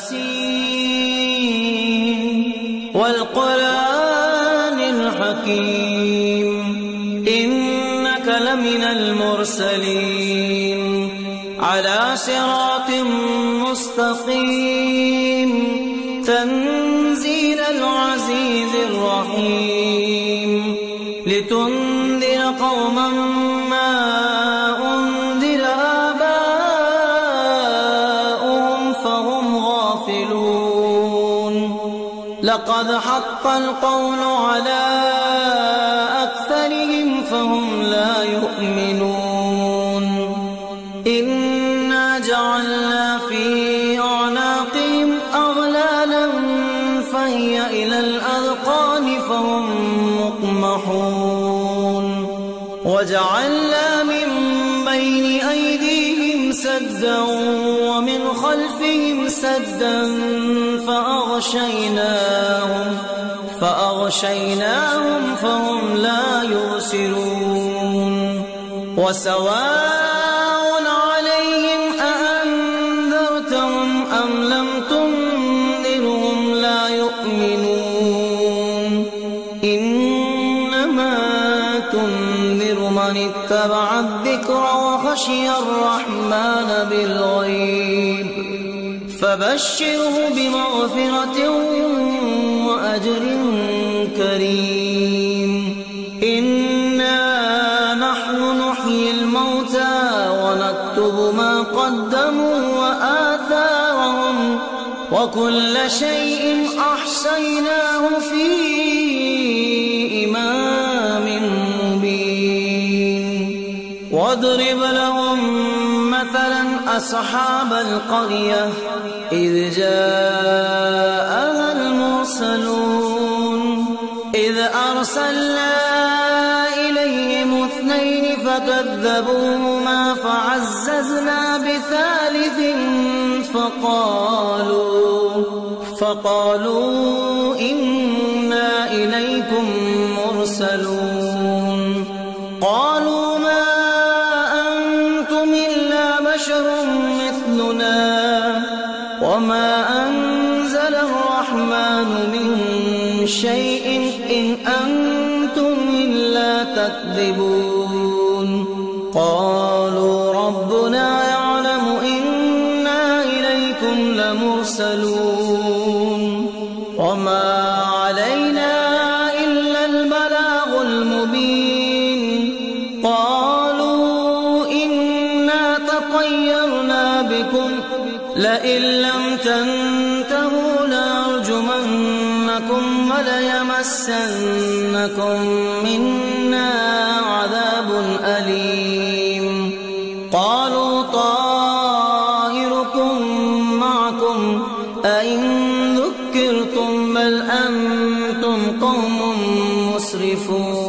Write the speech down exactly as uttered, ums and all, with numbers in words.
ياسين والقرآن الحكيم إنك لمن المرسلين على صراط مستقيم تنزيل العزيز الرحيم لتنذر قوما ما أنذر آباؤهم فهم غافلون لقد حق القول على أكثرهم فهم لا يؤمنون إنا جعلنا في أعناقهم أغلالا فهي إلى الأذقان فهم مقمحون وجعلنا من بين أيديهم سدا ومن خلفهم سدا فأغشيناهم فأغشيناهم فهم لا يبصرون وسواء عليهم أأنذرتهم أم لم تنذرهم لا يؤمنون إنما تنذر من اتبع الذكر وخشي الرحمن بالغيب فبشره بمغفرة وأجر كريم إنا نحن نحيي الموتى ونكتب ما قدموا وآثارهم وكل شيء أحصيناه في إمام مبين واضرب لهم مثلا أصحاب القرية إذ جاءها المرسلون إذ أرسلنا إليهم اثنين فكذبوهما فعززنا بثالث فقالوا فقالوا إنا إليكم مرسلون قالوا ما أنتم إلا بشر مثلنا وما أنزل الرحمن من شيء إن أنتم إلا تكذبون قالوا ربنا يعلم إنا إليكم لمرسلون وما علينا إلا البلاغ المبين قالوا إنا تطيرنا بكم لئن لم تنتهوا لأرجمنكم وليمسنكم منا عذاب أليم قالوا طائركم معكم أئن ذكرتم بل أنتم قوم مسرفون